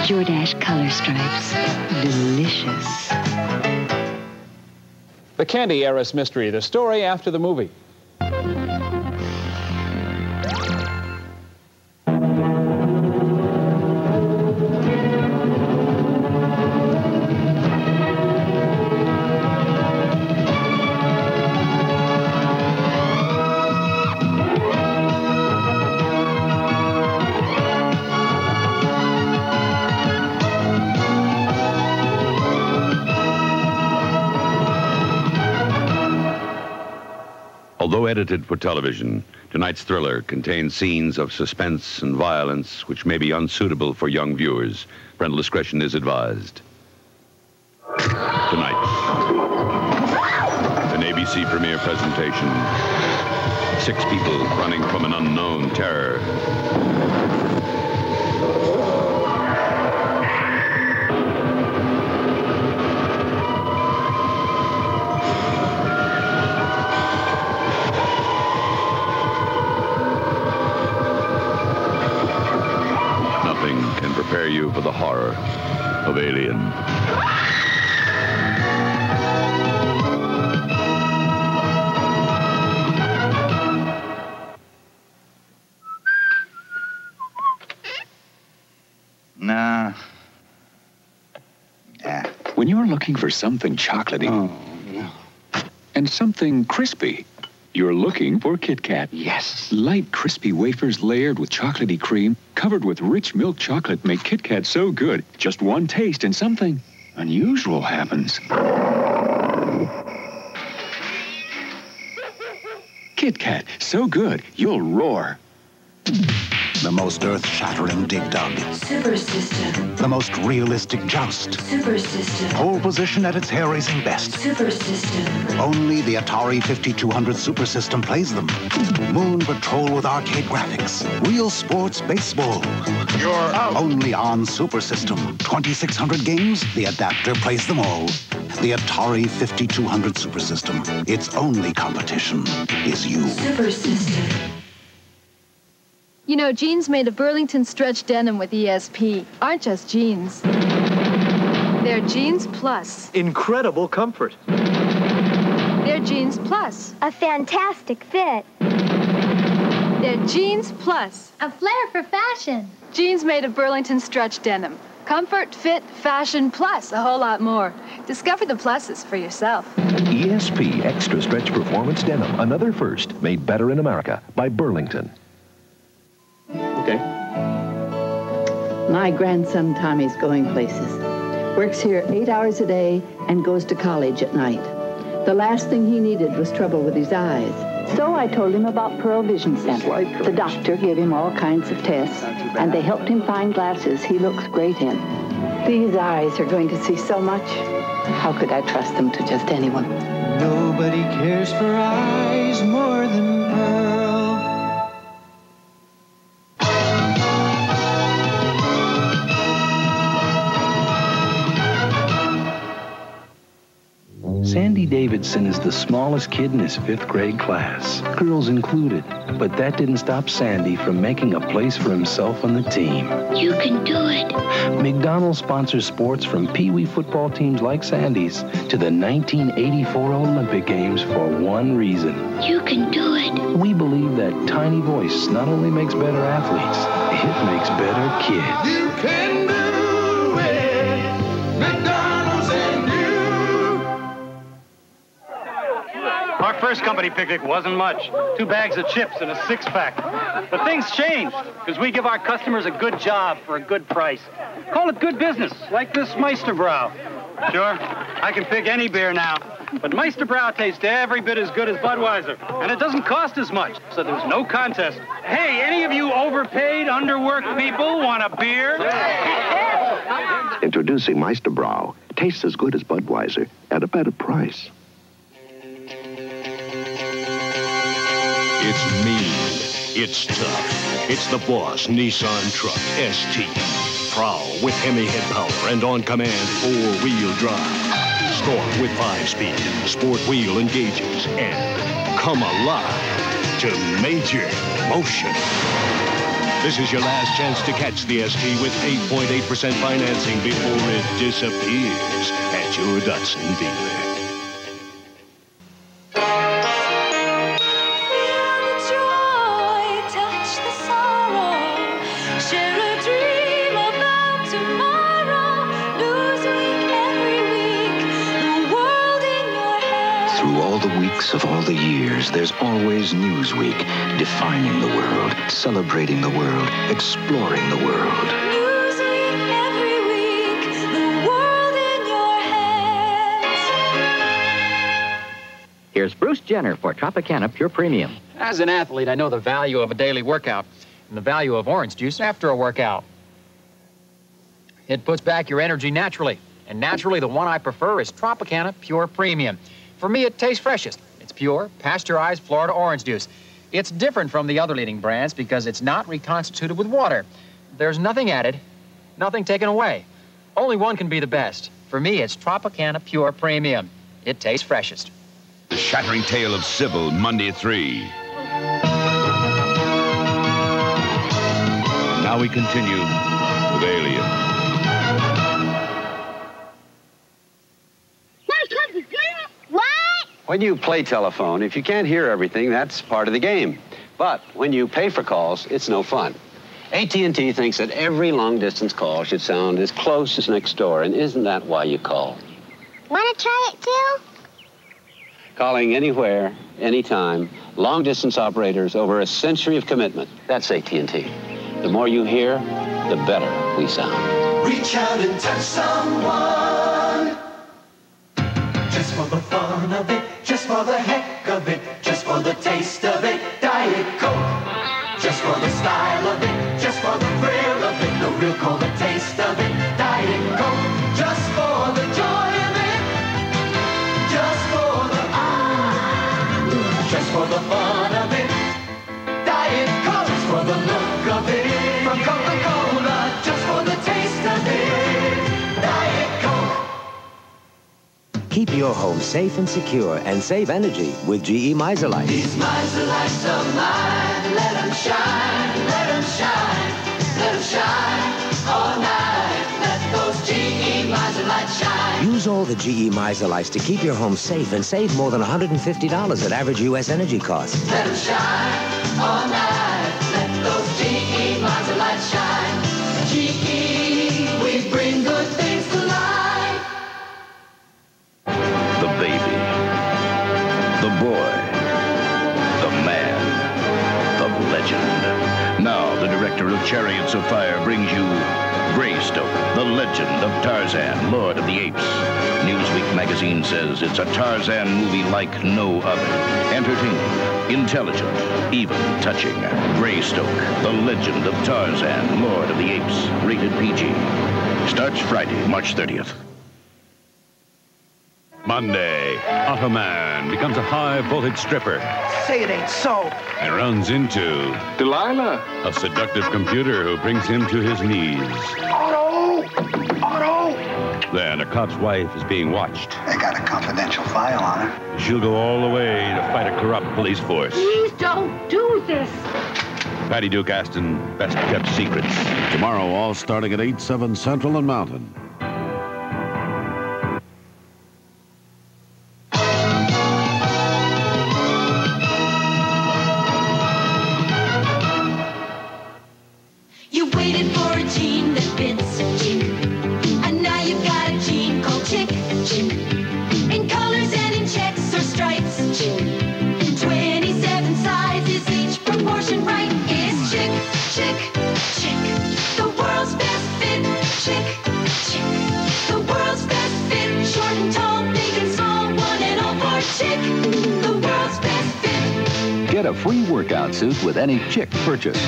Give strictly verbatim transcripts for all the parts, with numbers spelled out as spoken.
Jordache color stripes. Delicious. The Candy Heiress Mystery, the story after the movie. Although edited for television, tonight's thriller contains scenes of suspense and violence which may be unsuitable for young viewers. Parental discretion is advised. Tonight, an A B C premiere presentation. Six people running from an unknown terror. Can prepare you for the horror of Alien. Nah. Yeah. When you're looking for something chocolatey Oh, no. and something crispy, you're looking for Kit Kat. Yes. Light, crispy wafers layered with chocolatey cream, covered with rich milk chocolate, make Kit Kat so good. Just one taste and something unusual happens. Kit Kat, so good, you'll roar. The most earth-shattering dig dug. Super System. The most realistic joust. Super System. Pole position at its hair-raising best. Super System. Only the Atari fifty-two hundred Super System plays them. Moon Patrol with arcade graphics. Real sports baseball. You're out. Only on Super System. twenty-six hundred games, the adapter plays them all. The Atari fifty-two hundred Super System. Its only competition is you. Super System. You know, jeans made of Burlington stretch denim with E S P aren't just jeans. They're Jeans Plus. Incredible comfort. They're Jeans Plus. A fantastic fit. They're Jeans Plus. A flair for fashion. Jeans made of Burlington stretch denim. Comfort, fit, fashion, plus a whole lot more. Discover the pluses for yourself. E S P Extra Stretch Performance Denim. Another first made better in America by Burlington. Okay. My grandson Tommy's going places. Works here eight hours a day and goes to college at night. The last thing he needed was trouble with his eyes. So I told him about Pearl Vision Center. The doctor gave him all kinds of tests, and they helped him find glasses he looks great in. These eyes are going to see so much. How could I trust them to just anyone? Nobody cares for eyes more than Pearl. Sandy Davidson is the smallest kid in his fifth grade class, girls included. But that didn't stop Sandy from making a place for himself on the team. You can do it. McDonald's sponsors sports from Pee Wee football teams like Sandy's to the nineteen eighty-four Olympic Games for one reason. You can do it. We believe that tiny voice not only makes better athletes, it makes better kids. You can do it. McDonald's and you. Our first company picnic wasn't much. Two bags of chips and a six-pack. But things changed, because we give our customers a good job for a good price. Call it good business, like this Meisterbrow. Sure, I can pick any beer now, but Meisterbrow tastes every bit as good as Budweiser, and it doesn't cost as much, so there's no contest. Hey, any of you overpaid, underworked people want a beer? Introducing Meisterbrow. Tastes as good as Budweiser at a better price. It's mean. It's tough. It's the Boss Nissan Truck S T. Prowl with Hemi head power and on-command four-wheel drive. Storm with five-speed, sport wheel engages, and come alive to major motion. This is your last chance to catch the S T with eight point eight percent financing before it disappears at your Datsun dealer. Of all the years, there's always Newsweek, defining the world, celebrating the world, exploring the world. Newsweek every week, the world in your hands. Here's Bruce Jenner for Tropicana Pure Premium. As an athlete, I know the value of a daily workout and the value of orange juice after a workout. It puts back your energy naturally, and naturally the one I prefer is Tropicana Pure Premium. For me, it tastes freshest. It's pure, pasteurized Florida orange juice. It's different from the other leading brands because it's not reconstituted with water. There's nothing added, nothing taken away. Only one can be the best. For me, it's Tropicana Pure Premium. It tastes freshest. The Shattering Tale of Sybil, Monday at three. And now we continue with Alien. When you play telephone, if you can't hear everything, that's part of the game. But when you pay for calls, it's no fun. A T and T thinks that every long-distance call should sound as close as next door, and isn't that why you call? Want to try it too? Calling anywhere, anytime, long-distance operators over a century of commitment. That's A T and T. The more you hear, the better we sound. Reach out and touch someone. Just for the fun of it, just for the heck of it, just for the taste of it, Diet Coke. Just for the style of it, just for the thrill of it, the real cold the taste of it, Diet Coke. Just for the joy of it, just for the ah, just for the fun of it, Diet Coke. Just for the look of it, from Coca-Cola, just for the taste of it, Diet Coke. Keep your home safe and secure and save energy with G E Miserlite. These Miserlites of mine, let them shine, let them shine, let them shine all night. Let those G E Miserlites shine. Use all the G E Miserlites to keep your home safe and save more than one hundred fifty dollars at average U S energy costs. Let them shine all night. Let those G E Miserlites shine. G E, we bring good things to life. The baby, the boy, the man, the legend. Now, the director of Chariots of Fire brings you Greystoke, the legend of Tarzan, Lord of the Apes. Newsweek magazine says it's a Tarzan movie like no other. Entertaining, intelligent, even touching. Greystoke, the legend of Tarzan, Lord of the Apes. Rated P G. Starts Friday, March thirtieth. Monday, Ottoman becomes a high-voltage stripper Say it ain't so. and runs into Delilah. a seductive computer who brings him to his knees. Otto! Otto! Then a cop's wife is being watched. They got a confidential file on her. She'll go all the way to fight a corrupt police force. Please don't do this. Patty Duke Aston, Best Kept Secrets. Tomorrow, all starting at eight, seven Central and Mountain. You waited for a gene that fits chick, and now you've got a gene called chick, chick. In colors and in checks or stripes, chick. In twenty-seven sizes, each proportion right is chick, chick, chick. The world's best fit, chick, chick. The world's best fit, short and tall, big and small, one and all for chick. The world's best fit. Get a free workout suit with any Chick purchase.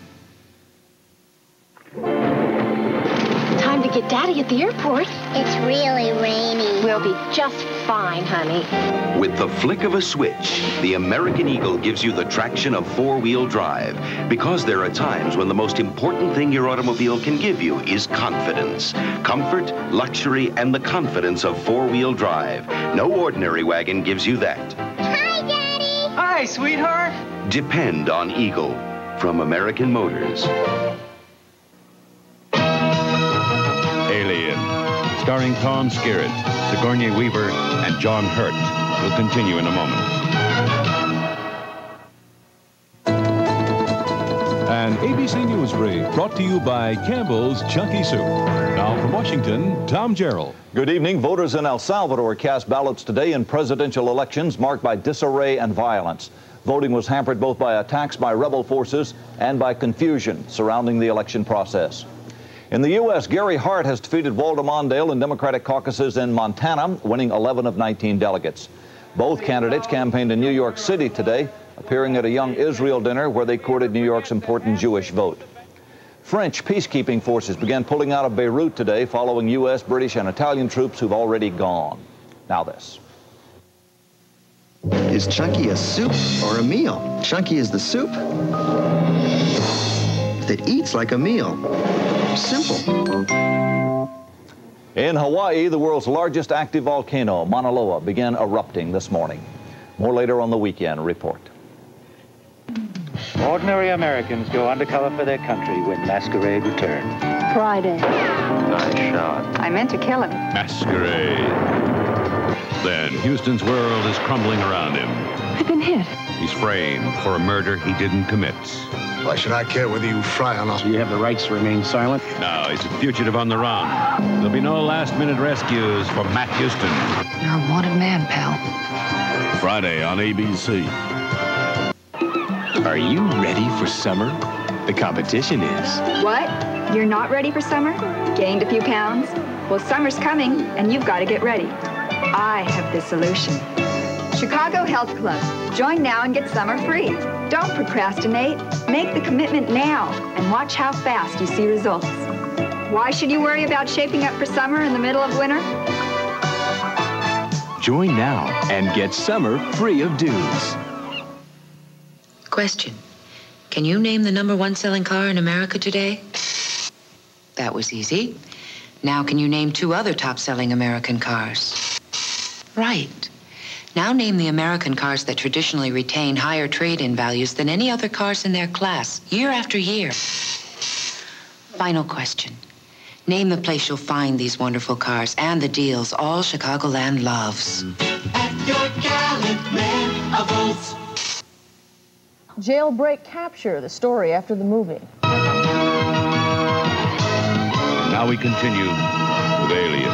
Time to get Daddy at the airport. It's really rainy. We'll be just fine, honey. With the flick of a switch, the American Eagle gives you the traction of four-wheel drive, because there are times when the most important thing your automobile can give you is confidence. Comfort, luxury, and the confidence of four-wheel drive. No ordinary wagon gives you that. Hi, Daddy. Hi, sweetheart. Depend on Eagle. from American Motors. Alien, starring Tom Skerritt, Sigourney Weaver, and John Hurt, will continue in a moment. An A B C News brief brought to you by Campbell's Chunky Soup. Now from Washington, Tom Gerald. Good evening. Voters in El Salvador cast ballots today in presidential elections marked by disarray and violence. Voting was hampered both by attacks by rebel forces and by confusion surrounding the election process. In the U S, Gary Hart has defeated Walter Mondale in Democratic caucuses in Montana, winning eleven of nineteen delegates. Both candidates campaigned in New York City today, appearing at a Young Israel dinner where they courted New York's important Jewish vote. French peacekeeping forces began pulling out of Beirut today following U S, British, and Italian troops who've already gone. Now this. Is Chunky a soup or a meal? Chunky is the soup that eats like a meal. Simple. In Hawaii, the world's largest active volcano, Mauna Loa, began erupting this morning. More later on the Weekend Report. Ordinary Americans go undercover for their country when Masquerade returns. Friday. Nice shot. I meant to kill him. Masquerade. Then Houston's world is crumbling around him. I've been hit. He's framed for a murder he didn't commit. Why should I care whether you fry or not? You have the rights to remain silent. Now he's a fugitive on the run. There'll be no last-minute rescues for Matt Houston. You're a wanted man, pal. Friday on A B C. Are you ready for summer? The competition is. What? You're not ready for summer? Gained a few pounds? Well, summer's coming, and you've got to get ready. I have the solution. Chicago Health Club. Join now and get summer free. Don't procrastinate. Make the commitment now and watch how fast you see results. Why should you worry about shaping up for summer in the middle of winter? Join now and get summer free of dues. Question. Can you name the number one selling car in America today? That was easy. Now can you name two other top-selling American cars? Right. Now name the American cars that traditionally retain higher trade-in values than any other cars in their class, year after year. Final question. Name the place you'll find these wonderful cars and the deals all Chicagoland loves. At your gallant men of oath. Jailbreak Capture, the story after the movie. Now we continue with Alien.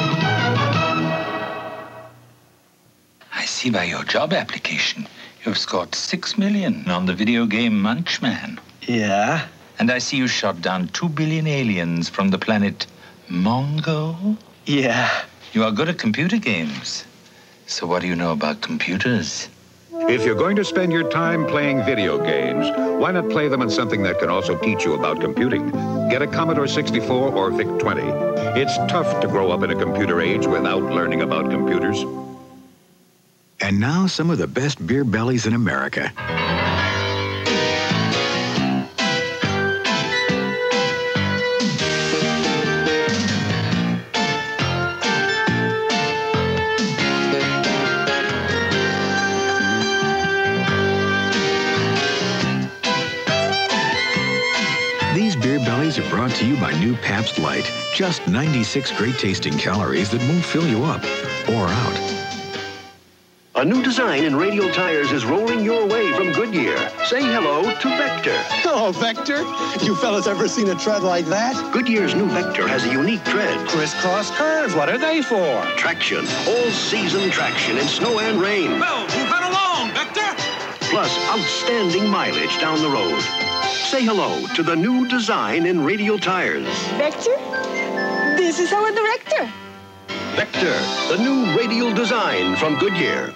I see by your job application, you've scored six million on the video game Munchman. Yeah? And I see you shot down two billion aliens from the planet Mongo. Yeah. You are good at computer games. So what do you know about computers? If you're going to spend your time playing video games, why not play them on something that can also teach you about computing? Get a Commodore sixty-four or VIC twenty. It's tough to grow up in a computer age without learning about computers. And now some of the best beer bellies in America. Are brought to you by new Pabst Light. Just ninety-six great tasting calories that won't fill you up or out. A new design in radial tires is rolling your way from Goodyear. Say hello to Vector. Hello, Vector. You fellas ever seen a tread like that? Goodyear's new Vector has a unique tread. Crisscross curves. What are they for? Traction. All-season traction in snow and rain. Well, move right along, Vector. Plus, outstanding mileage down the road. Say hello to the new design in radial tires. Vector? This is our director. Vector, the new radial design from Goodyear.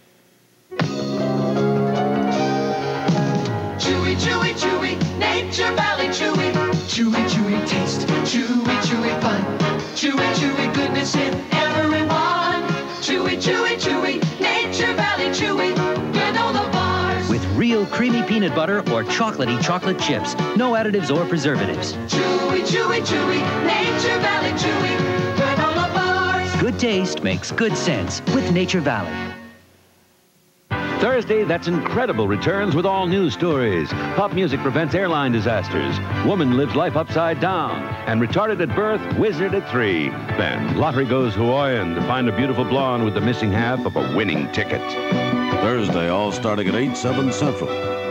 Chewy, chewy, chewy, Nature Valley chewy. Chewy, chewy taste, chewy, chewy fun. Chewy, chewy goodness in everyone. Chewy, chewy, chewy, Nature Valley chewy. You know the bars. With real creamy peanut butter or chocolatey chocolate chips. No additives or preservatives. Chewy, chewy, chewy, Nature Valley chewy. Granola bars. Good taste makes good sense with Nature Valley. Thursday, that's incredible returns with all news stories. Pop music prevents airline disasters. Woman lives life upside down. And retarded at birth, wizard at three. Then, lottery goes Hawaiian to find a beautiful blonde with the missing half of a winning ticket. Thursday, all starting at eight, seven Central.